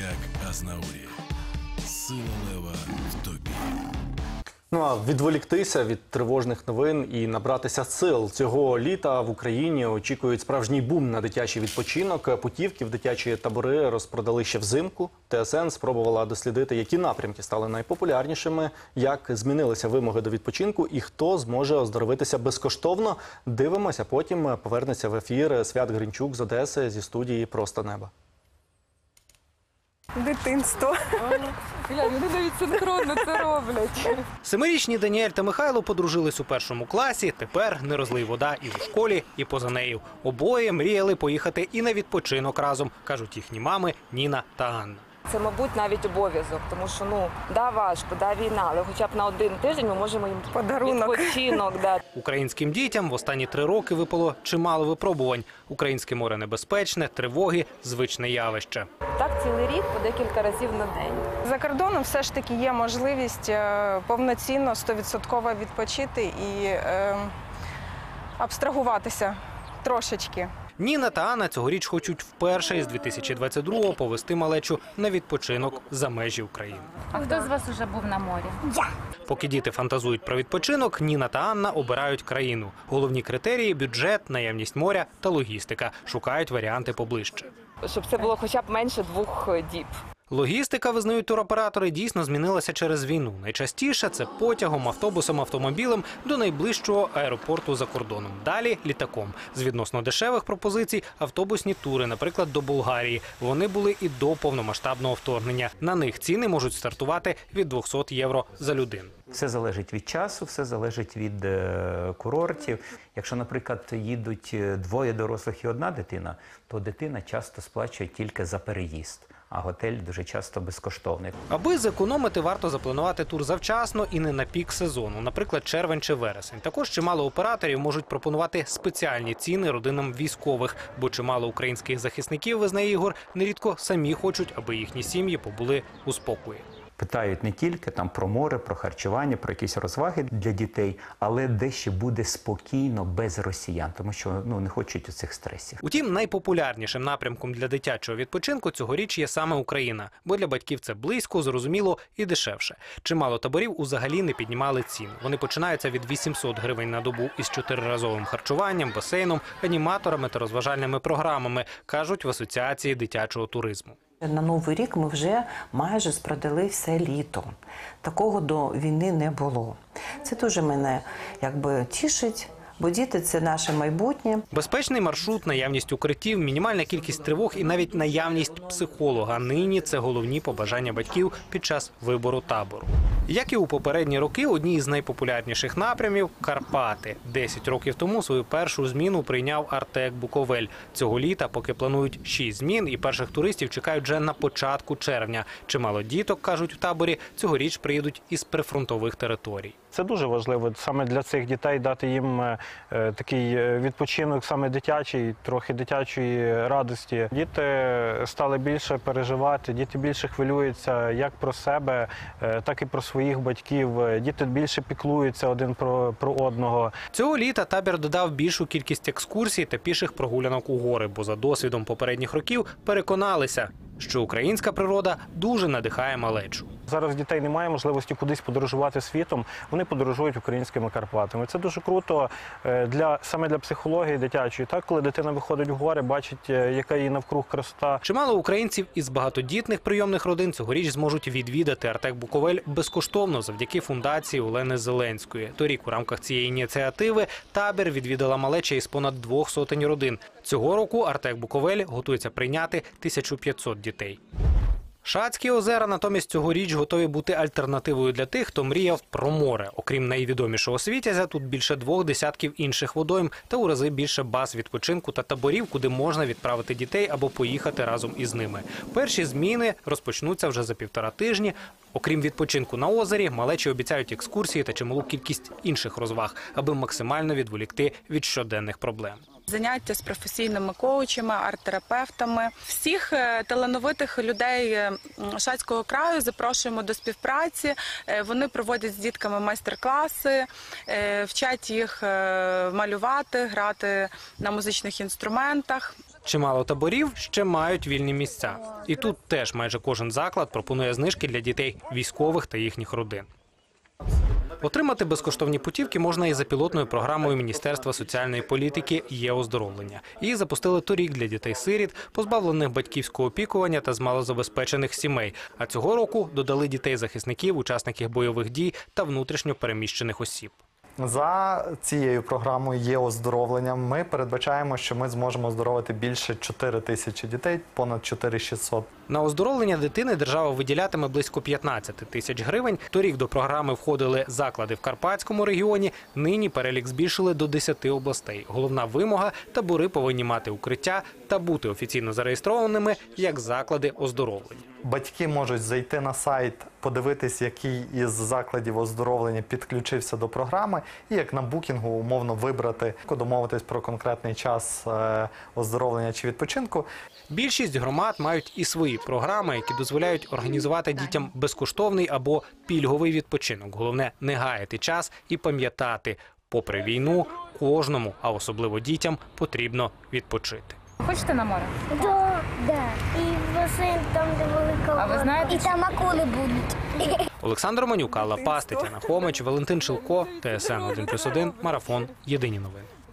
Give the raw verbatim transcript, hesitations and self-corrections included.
як Азнаурі. Сила лева в тобі. Ну а відволіктися від тривожних новин і набратися сил. Цього літа в Україні очікують справжній бум на дитячий відпочинок. Путівки в дитячі табори розпродали ще взимку. ТСН спробувала дослідити, які напрямки стали найпопулярнішими, як змінилися вимоги до відпочинку і хто зможе оздоровитися безкоштовно. Дивимося, потім повернеться в ефір Свят Гринчук з Одеси зі студії «Просто неба». Дитинство. Глянь, вони навіть синхронно це роблять. Семирічні Даніель та Михайло подружились у першому класі. Тепер не розлий вода і у школі, і поза нею. Обоє мріяли поїхати і на відпочинок разом, кажуть їхні мами Ніна та Анна. Це, мабуть, навіть обов'язок, тому що, ну, да, важко, да, війна, але хоча б на один тиждень ми можемо їм Подарунок. відпочинок дати. Українським дітям в останні три роки випало чимало випробувань. Українське море небезпечне, тривоги – звичне явище. Так цілий рік по декілька разів на день. За кордоном все ж таки є можливість е, повноцінно, стовідсотково відпочити і е, абстрагуватися трошечки. Ніна та Анна цьогоріч хочуть вперше із дві тисячі двадцять другого повести малечу на відпочинок за межі України. А хто з вас уже був на морі? Я. Поки діти фантазують про відпочинок, Ніна та Анна обирають країну. Головні критерії – бюджет, наявність моря та логістика. Шукають варіанти поближче. Щоб це було хоча б менше двох діб. Логістика, визнають туроператори, дійсно змінилася через війну. Найчастіше це потягом, автобусом, автомобілем до найближчого аеропорту за кордоном. Далі – літаком. З відносно дешевих пропозицій – автобусні тури, наприклад, до Болгарії. Вони були і до повномасштабного вторгнення. На них ціни можуть стартувати від двохсот євро за людину. Все залежить від часу, все залежить від е, курортів. Якщо, наприклад, їдуть двоє дорослих і одна дитина, то дитина часто сплачує тільки за переїзд, а готель дуже часто безкоштовний. Аби зекономити, варто запланувати тур завчасно і не на пік сезону, наприклад, червень чи вересень. Також чимало операторів можуть пропонувати спеціальні ціни родинам військових, бо чимало українських захисників, визнає Ігор, нерідко самі хочуть, аби їхні сім'ї побули у спокої. Питають не тільки там про море, про харчування, про якісь розваги для дітей, але де ще буде спокійно без росіян, тому що ну, не хочуть цих стресів. Утім, найпопулярнішим напрямком для дитячого відпочинку цьогоріч є саме Україна, бо для батьків це близько, зрозуміло і дешевше. Чимало таборів узагалі не піднімали цін. Вони починаються від вісімсот гривень на добу із чотириразовим харчуванням, басейном, аніматорами та розважальними програмами, кажуть в Асоціації дитячого туризму. На Новий рік ми вже майже спродали все літо. Такого до війни не було. Це дуже мене якби тішить, бо діти – це наше майбутнє. Безпечний маршрут, наявність укриттів, мінімальна кількість тривог і навіть наявність психолога. Нині це головні побажання батьків під час вибору табору. Як і у попередні роки, одні із найпопулярніших напрямів – Карпати. Десять років тому свою першу зміну прийняв Артек Буковель. Цього літа, поки планують шість змін, і перших туристів чекають вже на початку червня. Чимало діток, кажуть в таборі, цьогоріч приїдуть із прифронтових територій. Це дуже важливо саме для цих дітей дати їм е, такий відпочинок саме дитячий, трохи дитячої радості. Діти стали більше переживати, діти більше хвилюються як про себе, е, так і про своїх батьків. Діти більше піклуються один про, про одного. Цього літа табір додав більшу кількість екскурсій та піших прогулянок у гори, бо за досвідом попередніх років переконалися, що українська природа дуже надихає малечу. Зараз дітей немає можливості кудись подорожувати світом, вони подорожують українськими Карпатами. Це дуже круто для, саме для психології дитячої, так, коли дитина виходить в гори, бачить, яка її навкруг красота. Чимало українців із багатодітних прийомних родин цьогоріч зможуть відвідати Артек Буковель безкоштовно завдяки фундації Олени Зеленської. Торік у рамках цієї ініціативи табір відвідала малеча із понад двох сотень родин. Цього року Артек Буковель готується прийняти тисячу п'ятсот дітей. Шацькі озера натомість цьогоріч готові бути альтернативою для тих, хто мріяв про море. Окрім найвідомішого Світязя, тут більше двох десятків інших водойм та у рази більше баз відпочинку та таборів, куди можна відправити дітей або поїхати разом із ними. Перші зміни розпочнуться вже за півтора тижні. Окрім відпочинку на озері, малечі обіцяють екскурсії та чималу кількість інших розваг, аби максимально відволікти від щоденних проблем. Заняття з професійними коучами, арт-терапевтами. Всіх талановитих людей Шацького краю запрошуємо до співпраці. Вони проводять з дітками майстер-класи, вчать їх малювати, грати на музичних інструментах. Чимало таборів ще мають вільні місця. І тут теж майже кожен заклад пропонує знижки для дітей військових та їхніх родин. Отримати безкоштовні путівки можна і за пілотною програмою Міністерства соціальної політики «Є оздоровлення». Її запустили торік для дітей-сиріт, позбавлених батьківського опікування та з малозабезпечених сімей. А цього року додали дітей-захисників, учасників бойових дій та внутрішньо переміщених осіб. За цією програмою «Є оздоровлення» ми передбачаємо, що ми зможемо оздоровити більше чотири тисячі дітей, понад чотири тисячі шістсот. На оздоровлення дитини держава виділятиме близько п'ятнадцять тисяч гривень. Торік до програми входили заклади в Карпатському регіоні. Нині перелік збільшили до десяти областей. Головна вимога – табори повинні мати укриття та бути офіційно зареєстрованими як заклади оздоровлення. Батьки можуть зайти на сайт, подивитись, який із закладів оздоровлення підключився до програми, і як на букінгу умовно вибрати, домовитись про конкретний час оздоровлення чи відпочинку. Більшість громад мають і свої програми, які дозволяють організувати дітям безкоштовний або пільговий відпочинок. Головне – не гаяти час і пам'ятати, попри війну, кожному, а особливо дітям, потрібно відпочити. Хочете на море? Да, да. І басейн там, де велика вода. А ви знаєте, і там акули будуть. Олександр Романюк, Алла Пас, Тетяна Хомич, Валентин Шилко, Т С Н один плюс один, Марафон. Єдині новини.